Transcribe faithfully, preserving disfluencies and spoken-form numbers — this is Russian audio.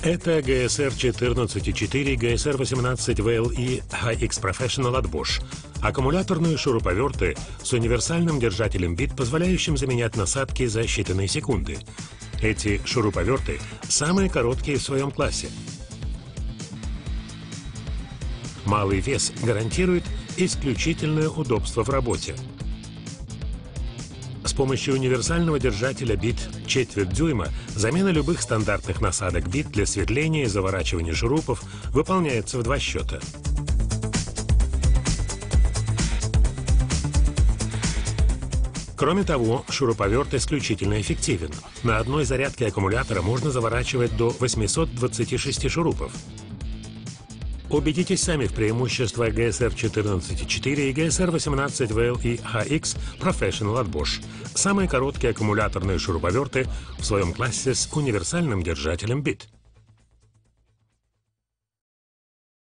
Это джи эс эр четырнадцать и четыре, джи эс эр восемнадцать ви эл и Hi X Professional от Bosch. Аккумуляторные шуруповерты с универсальным держателем бит, позволяющим заменять насадки за считанные секунды. Эти шуруповерты самые короткие в своем классе. Малый вес гарантирует исключительное удобство в работе. С помощью универсального держателя бит четверть дюйма замена любых стандартных насадок бит для светления и заворачивания шурупов выполняется в два счета. Кроме того, шуруповерт исключительно эффективен. На одной зарядке аккумулятора можно заворачивать до восьмисот двадцати шести шурупов. Убедитесь сами в преимуществах джи эс эр четырнадцать и четыре и джи эс эр восемнадцать ви эл и Hi X Professional от Bosch. Самые короткие аккумуляторные шуруповерты в своем классе с универсальным держателем бит.